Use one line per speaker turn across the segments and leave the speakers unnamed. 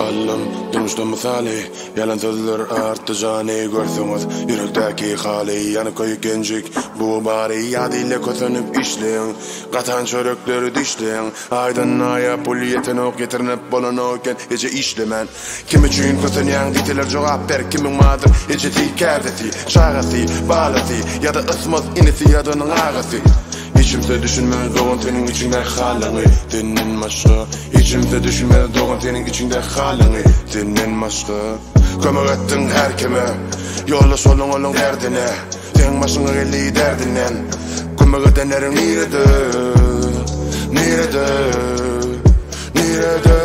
Allım dönüşte misali yalan sözler arttı cani görsünüz yürekteki hali yanı koyu gencik bu bari yadıyla kötünüp işleyin katan çörükleri dişleyin aydan aya pul yetenok getirinip bolanoken ece işlemen kim için kötünyen ditiler cevap ver kimin madır ece tikerdeti şagasi balati ya da ısmaz inisi ya da ağası İçimde düşünmez doğan senin içinde halini Senin başka İçimde düşünmez doğan senin içinde halini Senin başka Kömür ettin her kime Yolla solun olun derdine Sen başına geldiği derdinden Kömür edenlerin nerede Nerede Nerede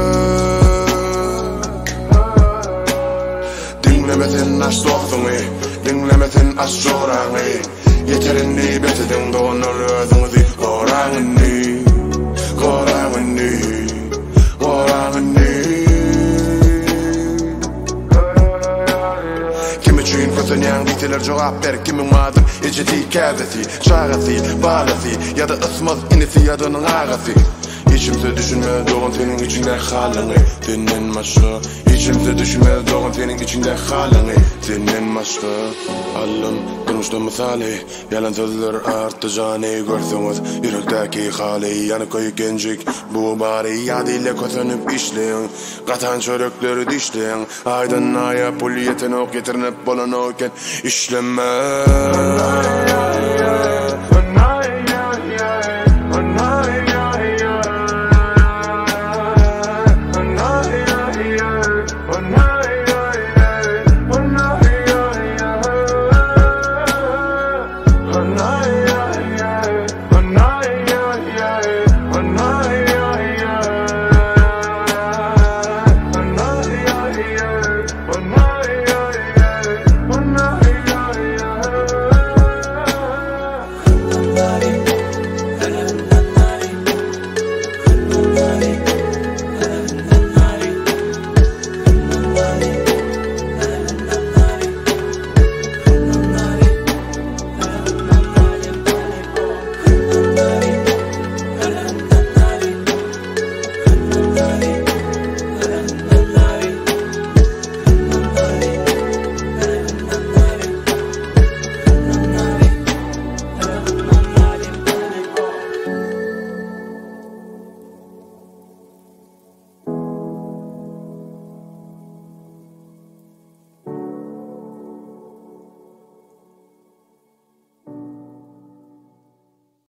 Dinlemesin aç dostunu Dinlemesin aç soranı Yeterini betedin doğanlar özünüzü Koranını Koranını Koranını Kim için kötünyen ditiler cevap ver kimin madır Eceti kerdeti, şagası, balası Ya da ısmaz inisi ya da ağası İçimde düşünmez doğan senin içinde halini Senin başka İçimde düşünmez doğan senin içinde halini Senin başka Allım dönüşte misali yalan sözler arttı cani görsünüz yürekteki hali yanı koyu gencik bu bari yadıyla kötünüp işleyin katan çörükleri dişleyin aydan aya pul yetenok getirinip bolanoken işleme
One night